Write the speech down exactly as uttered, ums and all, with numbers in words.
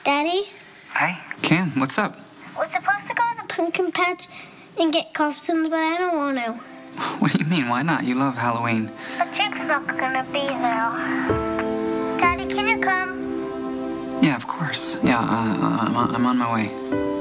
Daddy? Hey? Cam, what's up? We're supposed to go to the pumpkin patch and get costumes, but I don't want to. What do you mean? Why not? You love Halloween. But Jake's not gonna be there. Daddy, can you come? Yeah, of course. Yeah, uh, I'm, I'm on my way.